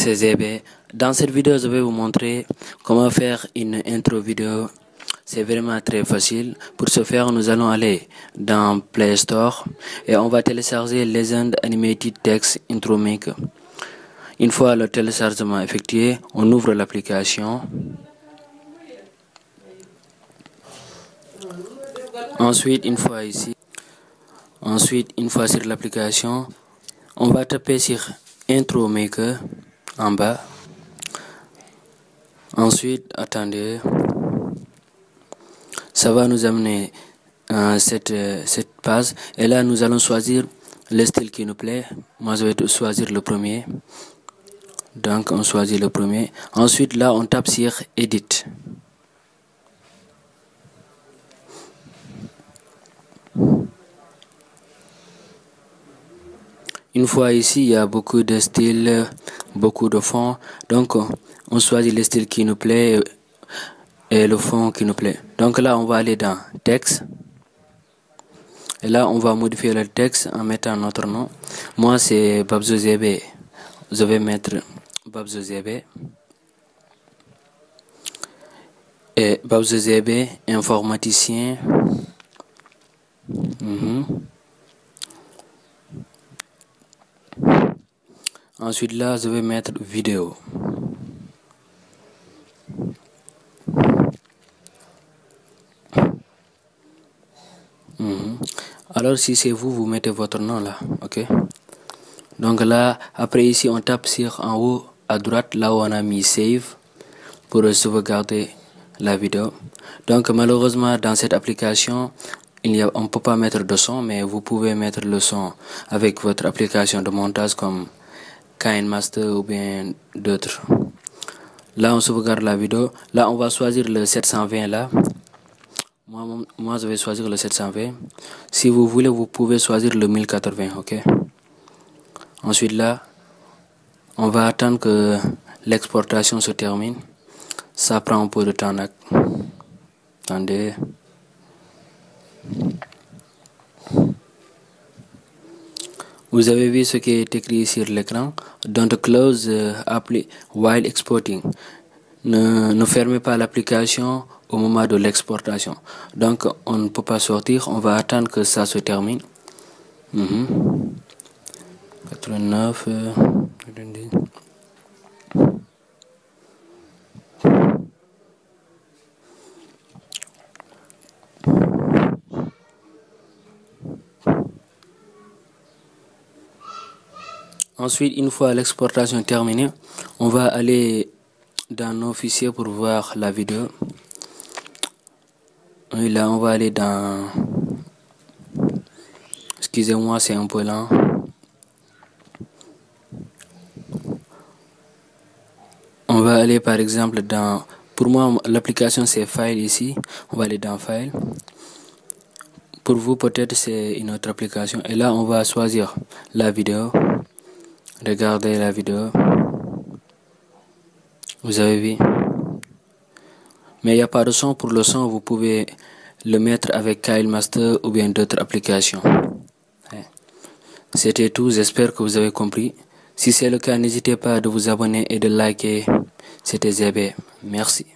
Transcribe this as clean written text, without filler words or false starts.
c'est ZB. Dans cette vidéo, je vais vous montrer comment faire une intro vidéo. C'est vraiment très facile. Pour ce faire, nous allons aller dans Play Store et on va télécharger Legend Animated Text Intro Maker. Une fois le téléchargement effectué, on ouvre l'application. Ensuite, une fois sur l'application, on va taper sur Intro Maker en bas. Ensuite, attendez, ça va nous amener cette page et là nous allons choisir le style qui nous plaît. Moi je vais choisir le premier, donc on choisit le premier. Ensuite là on tape sur Edit. Une fois ici, il y a beaucoup de styles, beaucoup de fonds. Donc, on choisit le style qui nous plaît et le fond qui nous plaît. Donc là, on va aller dans Texte. Et là, on va modifier le texte en mettant notre nom. Moi, c'est Babzo ZB. Je vais mettre Babzo ZB. Et Babzo ZB, informaticien. Ensuite là, je vais mettre vidéo. Alors si c'est vous, vous mettez votre nom là, ok. Donc là, après ici, on tape sur en haut à droite, là où on a mis Save pour sauvegarder la vidéo. Donc malheureusement, dans cette application, on ne peut pas mettre de son, mais vous pouvez mettre le son avec votre application de montage comme KineMaster ou bien d'autres. Là, on sauvegarde la vidéo. Là, on va choisir le 720 là. Moi, je vais choisir le 720. Si vous voulez, vous pouvez choisir le 1080, ok. Ensuite, là, on va attendre que l'exportation se termine. Ça prend un peu de temps. Attendez. Vous avez vu ce qui est écrit sur l'écran. Don't close appli while exporting. Ne fermez pas l'application au moment de l'exportation. Donc on ne peut pas sortir. On va attendre que ça se termine. 89. Ensuite, une fois l'exportation terminée, on va aller dans nos fichiers pour voir la vidéo. Et là, on va aller dans... Excusez-moi, c'est un peu lent. On va aller par exemple dans... Pour moi, l'application c'est File ici. On va aller dans File. Pour vous, peut-être c'est une autre application. Et là, on va choisir la vidéo. Regardez la vidéo. Vous avez vu. Mais il n'y a pas de son. Pour le son, vous pouvez le mettre avec KineMaster ou bien d'autres applications. C'était tout. J'espère que vous avez compris. Si c'est le cas, n'hésitez pas à vous abonner et de liker. C'était ZB. Merci.